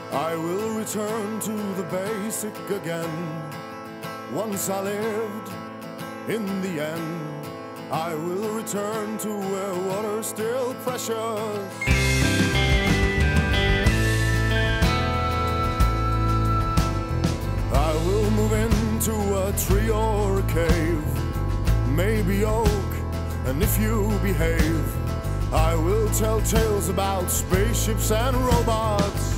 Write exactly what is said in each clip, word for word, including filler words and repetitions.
I will return to the basic again. Once I lived, in the end, I will return to where water's still precious. I will move into a tree or a cave, maybe oak, and if you behave, I will tell tales about spaceships and robots.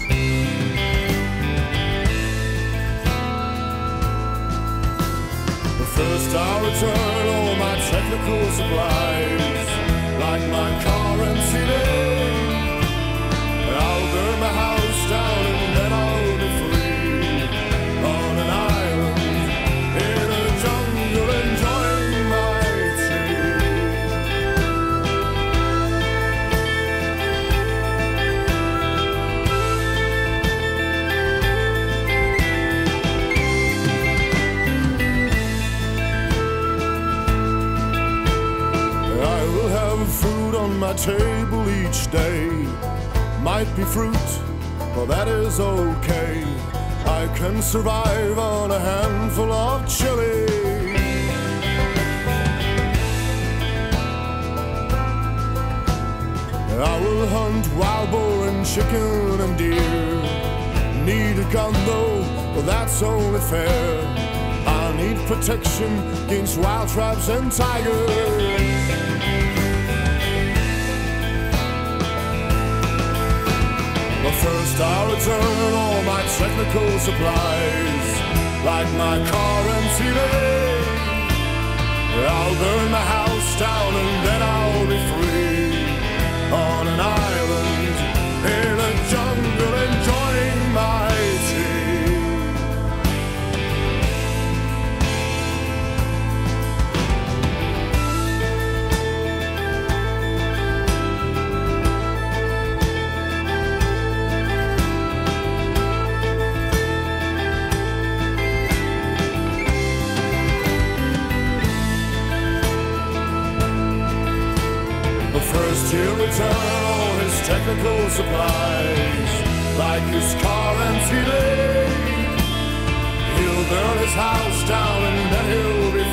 But first I'll return all my technical supplies, like my car and C D. I'll burn my house down and then I'll be free on an island in a jungle enjoying my tea. I will have food on my table each day. Might be fruit, but that is okay. I can survive on a handful of chili. I will hunt wild boar and chicken and deer. Need a gun though, but that's only fair. I need protection against wild traps and tigers. But first I'll return all my technical supplies, like my car and T V. I'll burn my house down and then I'll be free on an island in a jungle enjoying my tea. First he'll return all his technical supplies, like his car and T V. He'll burn his house down and then he'll be